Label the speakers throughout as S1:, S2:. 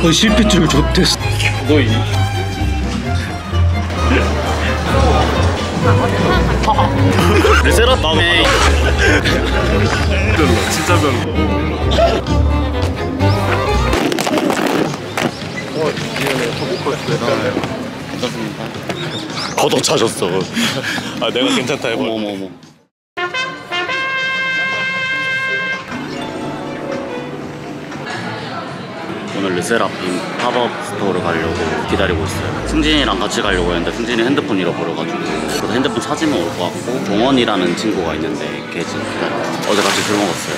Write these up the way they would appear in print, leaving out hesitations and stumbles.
S1: 실핏줄 좋댔어. 너 이.
S2: 르세라 밤에
S1: 별로, 진짜 별로.
S2: 괜찮습니다. 더 차셨어.
S1: 아, 내가 괜찮다 해봐.
S2: 어머. 오늘 르세라핌 팝업 스토어를 가려고 기다리고 있어요. 승진이랑 같이 가려고 했는데 승진이 핸드폰 잃어버려가지고 그래서 핸드폰 찾으면 올 것 같고 종원이라는 친구가 있는데 걔 지금 기다려요. 어제 같이 술 먹었어요.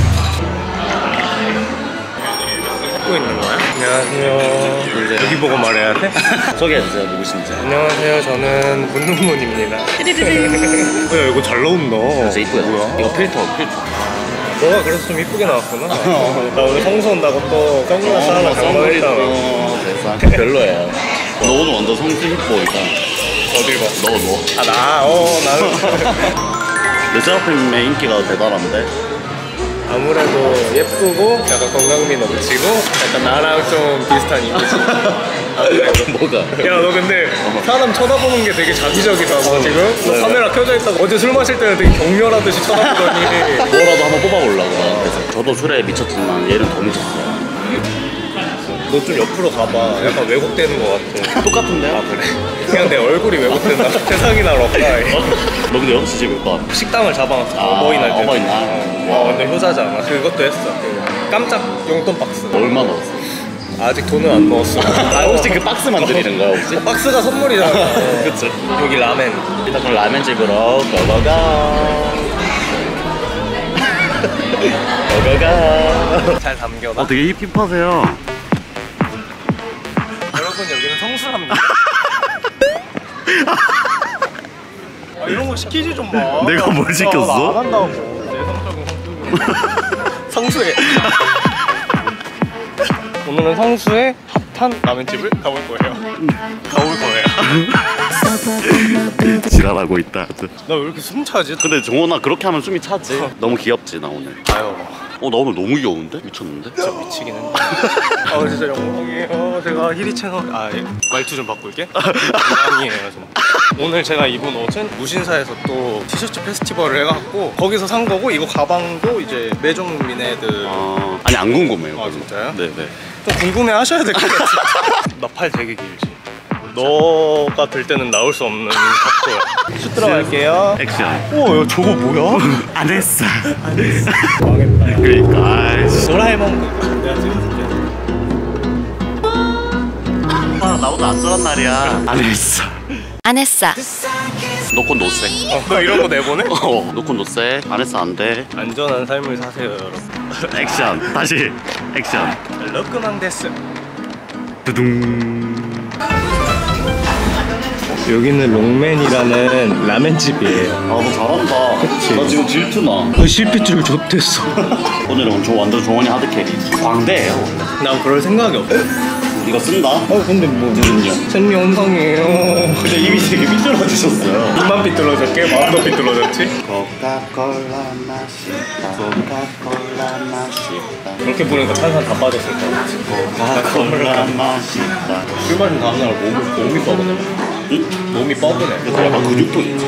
S1: 찍고 있는 거야? 안녕하세요. 여기 보고 말해야 돼?
S2: 소개해주세요. 누구신지.
S1: 안녕하세요. 저는 문문문입니다. 야, 이거 잘 나온다.
S2: 진짜 이쁘다.
S1: 뭐야?
S2: 이거 필터.
S1: 너가 그래서 좀 이쁘게 나왔구나. 나 오늘 성수 온다고 또 선글라스 하나 장만했다.
S2: 세상 별로예요. 너 오늘 완전 성수 힙보이다.
S1: 어딜 봐?
S2: 너.
S1: 아, 나는.
S2: 르세라핌의 인기가 대단한데?
S1: 아무래도 예쁘고 약간 건강미 넘치고 약간 나랑 좀 비슷한 이미지.
S2: 뭐가?
S1: 야, 너 근데 사람 쳐다보는 게 되게 자기적이다. 너 지금 너 카메라 켜져 있다고 어제 술 마실 때는 되게 격렬하듯이 쳐다보더니
S2: 뭐라도 한번 뽑아보려고. 그래서 저도 술에 미쳤지만 얘는 더 미쳤어요.
S1: 너 좀 옆으로 가봐. 약간 왜곡되는 것 같아.
S2: 똑같은데요?
S1: 아, 그래? 그냥 내 얼굴이 왜곡된다. 세상이 날 없다.
S2: 너 근데 6시 집 올 거 같아.
S1: 식당을 잡아놨어.
S2: 아,
S1: 어버이날 때.
S2: 어버이날.
S1: 와, 완전 효자잖아. 그것도 했어. 그 깜짝 용돈 박스.
S2: 얼마 넣었어?
S1: 아직 돈은 안 넣었어.
S2: 아, 혹시 그 박스 만드리는 거야 혹시?
S1: 박스가 선물이잖아.
S2: 그치.
S1: 여기 라멘.
S2: 일단 그럼 라면집으로 고고고. 고고고.
S1: 잘 담겨놔.
S2: 되게 힙하세요.
S1: 여러분, 여기는 성수랍니다. 아, 이런 거 시키지 좀 마.
S2: 내가 뭘 시켰어?
S1: 안 한다고. 내성적인 성수에. 오늘은 성수의 핫한 라면집을 가볼 거예요. 가볼 거예요.
S2: 지랄하고 있다.
S1: 나 왜 이렇게 숨 차지?
S2: 근데 정원아 그렇게 하면 숨이 차지. 너무 귀엽지 나 오늘.
S1: 아유,
S2: 나 오늘 너무 귀여운데? 미쳤는데?
S1: 진짜 미치긴 했는데. 아, 진짜 영광이에요. 제가 히리 채널 말투 좀 바꿀게. 영광이에요 좀. 오늘 제가 입은 옷은 무신사에서 또 티셔츠 페스티벌을 해갖고 거기서 산 거고, 이거 가방도 이제 매종미네드.
S2: 아니 안 궁금해요.
S1: 아, 진짜요?
S2: 네네.
S1: 좀 궁금해 하셔야 될 것 같아. 나 팔 되게 길지. 너가 들 때는 나올 수 없는 각도야. 슛 들어갈게요.
S2: 액션.
S1: 오, 야, 저거 뭐야?
S2: 안 했어.
S1: 망했다.
S2: 그러니까. 아이씨.
S1: 도라에몽. 내가 찍어줄게.
S2: 나보다 안전한 날이야. 안 했어.
S3: 안 했어.
S2: 노콘 노세.
S1: 너 이런 거 내보내?
S2: 노콘 노세. 안 했어 안 돼.
S1: 안전한 삶을 사세요, 여러분.
S2: 액션. 다시. 액션.
S1: 러크망 데스.
S2: 두둥.
S1: 여기는 롱맨이라는 라멘집이에요.
S2: 너 잘한다.
S1: 그치.
S2: 나 지금 질투나.
S1: 실핏줄 좋댔어.
S2: 오늘은 완전 종원이 하드캐리. 광대예요.
S1: 난 그럴 생각이 없어.
S2: 이거 쓴다?
S1: 근데 뭐
S2: 무슨요?
S1: 생명성이에요.
S2: 근데 입이 되게 삐뚤어지셨어요.
S1: 입만 삐뚤어졌게 마음도 삐뚤어졌지.
S2: 코카콜라 맛있다. 코카콜라 맛있다.
S1: 그렇게 부르니까 탄산 다 빠졌을 거야.
S2: 코카콜라 맛있다.
S1: 술 마신 다음날 몸이 뻐근해.
S2: 응?
S1: 몸이 뻐근해.
S2: 그래서 약간 근육도 있지.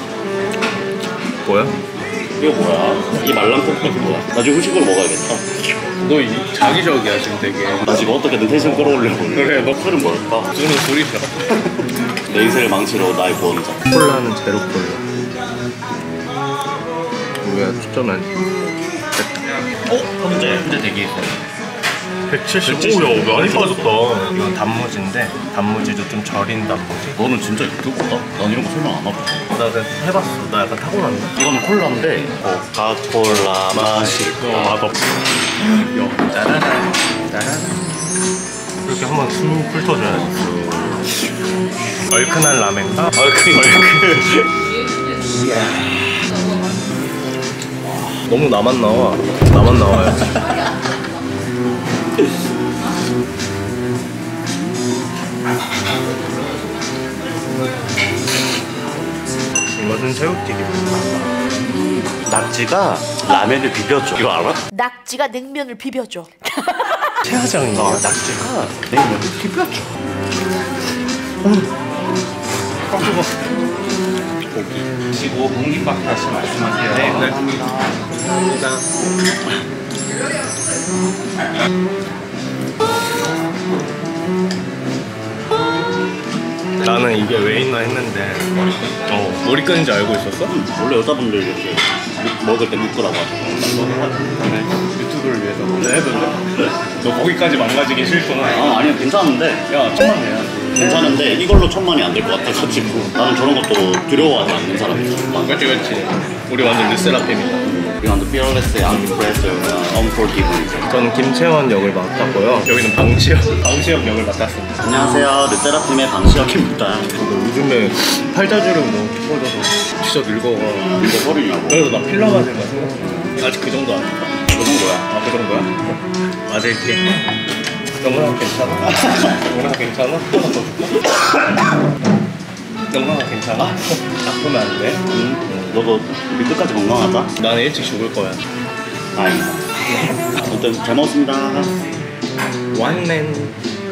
S1: 뭐야?
S2: 이거 뭐야? 이 말랑코코넛 뭐야? 나중에 후식으로 먹어야겠다.
S1: 너 자기적이야 지금 되게.
S2: 나 지금 어떻게든 텐션 끌어올려고.
S1: 그래, 너
S2: 술은 뭘까?
S1: 술은 술이셔.
S2: 내 인생을 망치러 나의 구원자.
S1: 콜라는 제로 콜라. 왜 초점이 안
S2: 현재 대기.
S1: 170. 오야, 많이 빠졌다. 이건 단무지인데 단무지도 좀 절인 단무지.
S2: 너는 진짜 유튜버다? 난 이런 거 설명 안 하고.
S1: 나 그냥 해봤어. 나 약간 타고났네.
S2: 이거는 콜라인데 코카콜라 맛있다.
S1: 맛없어. 짜라란 짜라란. 이렇게 한번 숨 훑어줘야지. 얼큰한 라멘가? 얼큰. 너무 나만 나와야지. 이것은 새우튀김입니다.
S2: 낙지가 라면을 비벼줘. 이거 알아?
S3: 낙지가 냉면을 비벼줘.
S1: 채화장이에요.
S2: 낙지가 내 여기 피부였죠. 고기. 그리고 공깃밥 다시 말씀하세요. 네, 감사합니다.
S1: 나는 이게 왜 있나 했는데 머리끈인지 알고 있었어?
S2: 원래 여자분들 이렇게 먹을 때 묶으라고 하죠.
S1: 유튜브를 위해서 해볼래? 너 거기까지 망가지기 싫구나.
S2: 아 아니요 괜찮은데.
S1: 야, 천만 내야.
S2: 괜찮은데 이걸로 1000만이 안 될 것 같아가지고 나는 저런 것도 두려워하지 않는 사람이잖아.
S1: 그렇지. 우리 완전 르세라핌이다.
S2: 우리 완전 피어레스의 안티프레스, 언포기브이죠.
S1: 저는 김채원 역을 맡았고요. 여기는 방시혁 역을 맡았습니다.
S2: 안녕하세요, 르세라핌의 방시혁입니다.
S1: 요즘에 팔자주름 너무 깊어져서 진짜 늙어가.
S2: 이거 버리냐고?
S1: 그래도 나 필러 맞을 거 생각해. 아직 그 정도 아닐까?
S2: 그 정도야.
S1: 아, 그 정도야? 맞을게. 영광아 괜찮아? 영광아 괜찮아? 하나 더 줄까? 영광아 괜찮아? 아프면 안 돼?
S2: 너도 우리 끝까지 건강하자.
S1: 나는 일찍 죽을 거야.
S2: 다행이다. 아무튼 잘 먹었습니다.
S1: 완맨.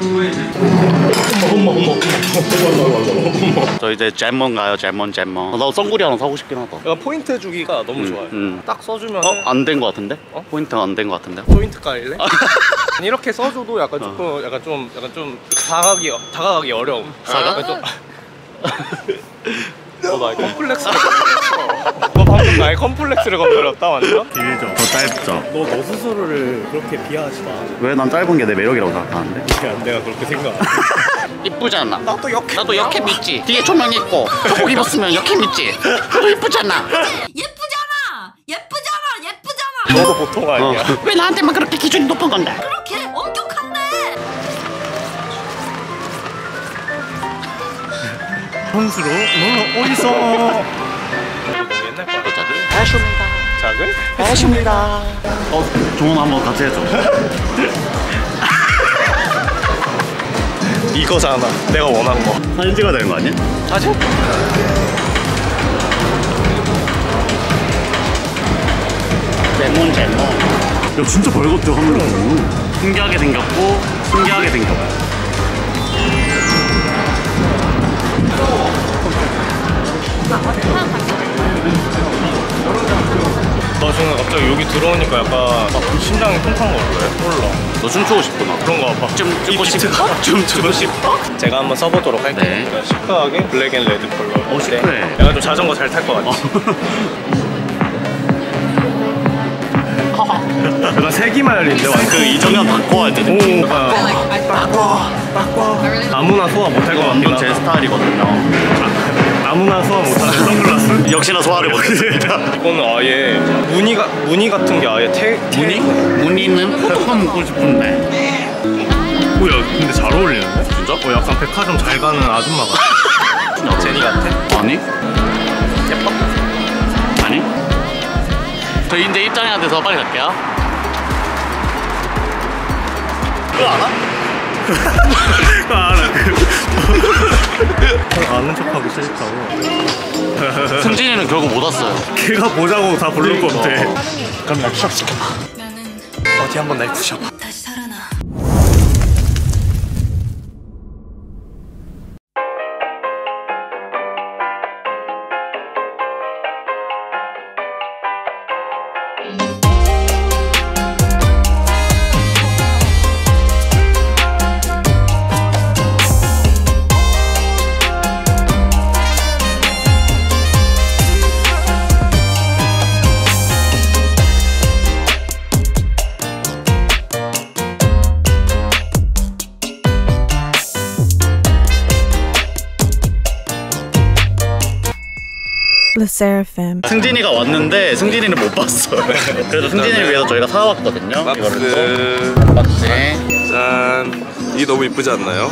S2: 저 이제 잼몬 가요, 잼몬. 나 썬구리 하나 사고 싶긴 하다.
S1: 약간 포인트 주기가 너무 좋아요. 딱 써주면
S2: 안 된 것 같은데?
S1: 어?
S2: 포인트가 안 된 것 같은데?
S1: 포인트 깔래? 이렇게 써줘도 약간 조금 약간 좀 다가가기 어려움.
S2: 사가?
S1: 나의 컴플렉스를 건드렸어. 너 방금 나의 컴플렉스를 건드렸다 완전?
S2: 길죠. 더 짧죠.
S1: 너 스스로를 그렇게 비하하지 마.
S2: 왜 난 짧은 게 내 매력이라고 생각하는데?
S1: 야, 내가 그렇게 생각 안 해.
S3: 이쁘잖아.
S1: 나도 역해.
S3: 나도 이렇게 믿지. 뒤에 조명 있고 꼭 입었으면 이렇게 믿지. 나도 이쁘잖아.
S4: 예쁘잖아.
S1: 너도 보통 아니야.
S3: 왜 나한테만 그렇게 기준이 높은 건데?
S4: 그렇게 엄격한데.
S1: 혼수로? 너 어디서? 이거 옛날 거야.
S3: 아쉽니다.
S1: 작은?
S3: 아쉽니다.
S2: 종원 한번 같이 해줘.
S1: 이거잖아. 내가 원한 거.
S2: 사진 찍어야 되는 거 아니야?
S1: 사진?
S3: 잼몬.
S2: 야 진짜 밝았죠 하늘로. 신기하게 생겼고 신기하게 생겼고.
S1: 나 지금 갑자기 여기 들어오니까 약간 심장이 통탄 거 같아. 몰라.
S2: 너 춤추고 싶구나.
S1: 그런 거 같아.
S2: 좀 추고 싶어?
S1: 좀 주고 싶어? 제가 한번 써보도록 할게요.
S2: 네.
S1: 그러니까 시크하게 블랙 앤 레드 컬러.
S2: 시크해.
S1: 약간 좀 자전거 잘 탈 것 같지? 약간 세기말인데 완전.
S2: 그 이정현 바꿔야 돼.
S1: 오, 바꿔. 아무나 소화 못할 것 같긴
S2: 이건
S1: 하다.
S2: 제 스타일이거든요.
S1: 아무나 소화 못하는 선글라스?
S2: 역시나 소화를 못했습니다.
S1: 이거는 아예 무늬 같은 게 아예
S2: 무늬는 포토폰 먹고 싶은데.
S1: 뭐야, 근데 잘 어울리는데?
S2: 진짜?
S1: 약간 백화점 잘 가는 아줌마 같아. 제니 같아?
S2: 아니?
S1: 예뻐?
S2: 아니?
S3: 저 이제 입장해야 돼서 빨리 갈게요.
S1: 그거 알아? 알아. 아는 척하기 싫다고.
S3: 승진이는 결국 못 왔어요.
S1: 걔가 보자고 다 부를 건데.
S3: 그럼 나 취업시켜.
S4: 나는
S1: 어디 한번 날 부셔봐.
S4: 다시 살아나.
S5: LeSseraphim.
S2: 승진이가 왔는데 승진이는 못 봤어요. 그래서 승진이를 위해서 저희가 사왔거든요. 이거를 또 박스.
S6: 짠. 이게 너무 이쁘지 않나요?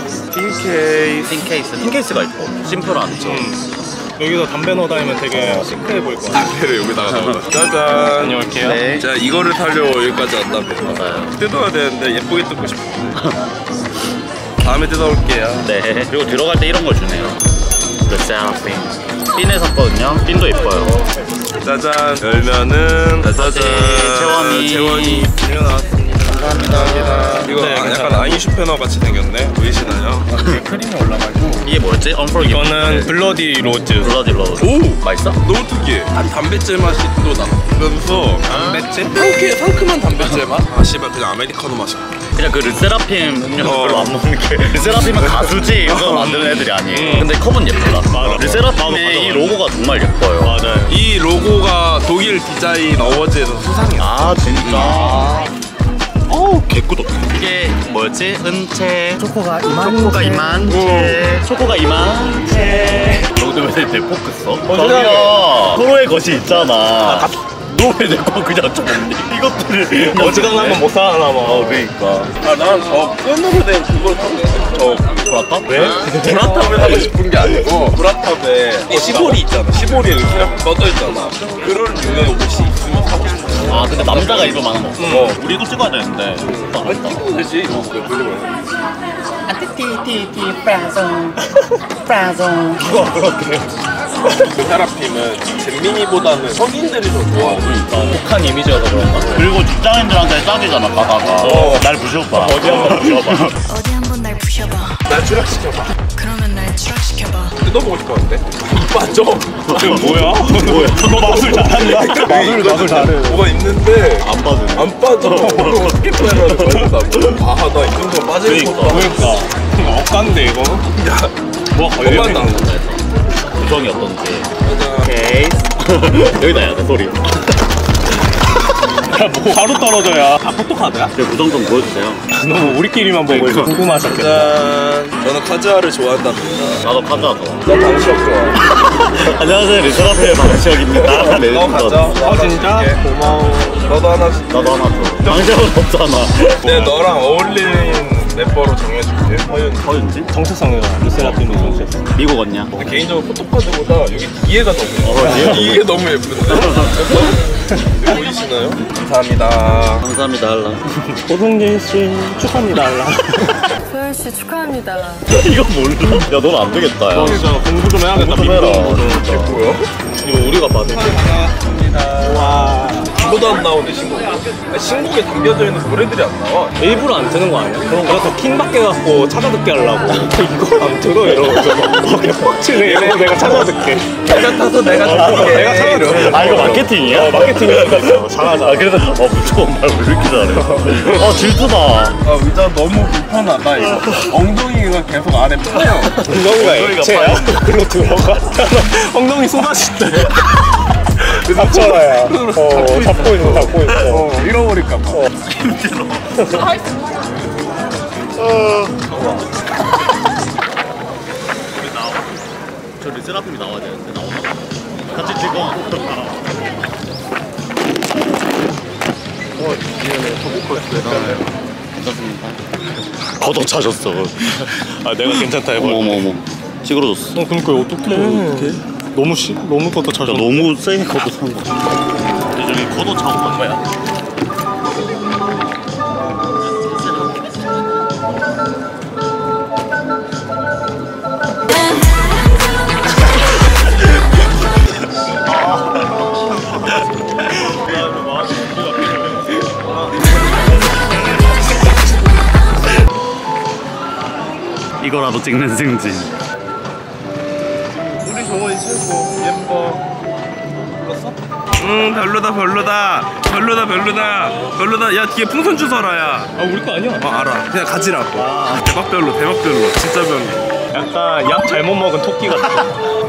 S2: 틴케이스가 있고 심플한.
S1: 여기서 담배 넣어 다니면 되게 시크해 보일 것 같아.
S6: 배를 여기다가 넣어놔. 짜잔.
S1: 다녀올게요.
S2: 네.
S6: 자, 이거를 타려고 여기까지 왔다며.
S2: 맞아요.
S6: 뜯어야 되는데 예쁘게 뜯고 싶은데. 다음에 뜯어올게요.
S2: 네. 그리고 들어갈 때 이런 걸 주네요. LeSseraphim. 핀에 샀거든요. 핀도 예뻐요.
S6: 짜잔. 열면은 짜자잔.
S2: 채원이.
S6: 채원이.
S1: 나왔습니다.
S6: 감사합니다. 이거
S1: 네,
S6: 약간 아인슈페너 같이 생겼네. 보이시나요?
S1: 크림이 올라가지고
S2: 이게 뭐였지? Unforgiven.
S1: 이거는 블러디 로즈.
S2: 블러디 로즈.
S6: 오!
S2: 맛있어?
S6: 너무 특이해. 한 담배째 맛이 또 나면서
S1: 담배째?
S6: 상큼한 담배째 맛? 아 씨발 그냥 아메리카노 맛이야.
S2: 그냥 그 르세라핌 음료수 별로 안 먹는 게 르세라핌은 가수지 이거 만드는 애들이 아니에요. 근데 컵은 예쁘다.
S1: 맞아.
S2: 르세라핌의 이 로고가 정말 예뻐요.
S1: 맞아요.
S6: 이 로고가 독일 디자인 어워즈에서 수상이야.
S2: 아 진짜.
S6: 어우 개꾸덕.
S2: 이게 뭐였지? 은채.
S3: 초코가
S2: 초코가 이만채. 초코가 이만채. 너도 왜 내 포크 써?
S1: 세상에.
S2: 서로의 것이 있잖아. 너 왜 내 거 그냥 줬니? 이것들을
S1: 어지간하면 못 살아남아.
S2: 그러니까.
S6: 아난저 끈으로 된 그걸 저
S2: 브라타?
S1: 왜?
S6: 브라탑을 하고 싶은 게 아니고 브라탑에 시보리 있잖아. 시보리에 이렇게 써져 있잖아. 그런 류의 옷이 있으면 사고 싶어.
S2: 아 근데 남자가 입을 만한 거 없어. 우리도 찍어야 되는데.
S6: 찍으면 되지. 르세라핌은 잼민이보다는 성인들이 더 좋아하는.
S1: 독한 이미지여서 그런가?
S2: 그리고 직장인들한테 딱이잖아 가다가. 날 부셔봐.
S1: 어디 한번 부셔봐.
S4: 어디 한번 날 부셔봐.
S6: 날 추락시켜봐.
S4: 그러면 날 추락시켜봐.
S6: 뜯어보고 싶었는데. 맞죠?
S1: 뭐야? 너 마술 잘한다. 마술 잘해.
S6: 뭐가 있는데
S2: 안 받은.
S6: 안 빠져. 어떻게 빼라는 거야? 아나 이 정도 빠지는 것도
S1: 그러니까 억간데 이거?
S6: 야,
S1: 뭐가
S6: 것만 나온 거야.
S2: 구성이 어떤지.
S6: 맞아.
S2: 케이스. 여기다 해야 돼 소리.
S1: 뭐 바로 떨어져야. 아 포토카드야?
S2: 제 구성 좀 보여주세요.
S1: 너무 우리끼리만 보고 있어. 궁금하셨겠다.
S6: 짠. 저는 카즈아를 좋아한답니다.
S2: 나도 카드가 좋아.
S6: 너 방시혁 좋아.
S2: 안녕하세요 르세라핌의 방시혁입니다.
S6: 너 가져.
S1: 아 진짜? 고마워.
S6: 너도 하나씩.
S2: 나도 하나 줘. 방시혁은 없잖아.
S6: 내 너랑 어울리는 래퍼로 정해줄게. 허윤.
S2: 허윤지?
S1: 정체성이야. 르세라핌의 정체성.
S2: 미국 언냐?
S6: 근데 개인적으로 포토카드보다 여기 뒤에가 너무 예뻐. 이게 너무 예쁜데? 이거 보이시나요? 감사합니다.
S2: 감사합니다 할라.
S1: 고동진 씨 축하합니다. 알라.
S5: 소연 씨 축하합니다.
S2: 이거 몰라? 야 넌 안 되겠다 야.
S1: 진짜 공부 좀 해야겠다.
S2: 공부 좀 해라.
S6: 이게 뭐야?
S2: 이거 우리가 받은
S1: 와.
S6: 이거도 안 나오네 신곡. 신곡에 담겨져 있는 노래들이 안 나와.
S1: 일부러 안 트는 거 아니야? 그래서 킹받게 갖고 찾아 듣게 하려고. 이걸 안 들어 이러면서. 빡치네. 이러고 내가 찾아 듣게.
S6: 내가 타서 내가 듣게.
S1: 내가 찾아 듣게.
S2: 아 이거 마케팅이야?
S1: 마케팅이니까 잘하자.
S2: 아 그래서 무조건 말 왜 이렇게 잘해? 질투다.
S6: 아 의자 너무 불편하다 이거. 엉덩이가 계속 아래 파여.
S1: 엉덩이가 액체야? 글로 들어갔잖아. 엉덩이 쏟아진대. 잡쳐라야. 잡고 있어.
S6: 잃어버릴까 봐.
S2: 저 르세라핌이 나와야 되는데 나오나? 같이 찍어. 괜찮습니다. 걷어 차셨어.
S1: 아 내가 괜찮다 해봐.
S2: 어머. 찌그러졌어.
S1: 그러니까 어떡해. 너무 걷어 차서.
S2: 너무 세게 걷어 찬 거. 근데 저기 걷어 차고 간 거야. 이거라도 찍는 승진.
S6: 우리 정원이 최고 예뻐. 불렀어? 별로다. 야 뒤에 풍선 주워라야.
S1: 아 우리 거 아니야.
S6: 알아. 그냥 가지라고. 대박 별로. 진짜 별로.
S1: 약간 약 잘못 먹은 토끼 같아.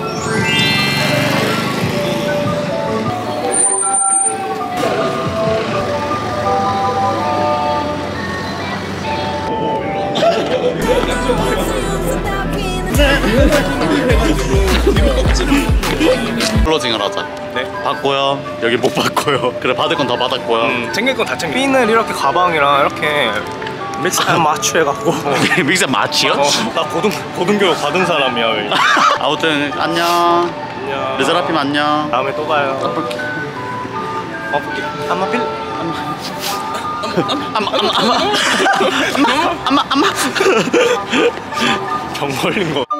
S2: 클로징을 하자.
S1: 네.
S2: 받고요. 여기 못 받고요. 그래 받을 건 다 받았고요.
S1: 챙길 건 다 챙겨. 핀을 이렇게 가방이랑 이렇게 믹스한 마취 해갖고.
S2: 믹스 맞지요?
S1: 나 고등교육 받은 사람이야. 왜.
S2: 아무튼 안녕.
S1: 안녕.
S2: 르세라핌 안녕.
S1: 다음에 또 봐요.
S2: 볼게.
S1: 볼게. 아마필.
S2: 엄마.
S1: 병 걸린 거.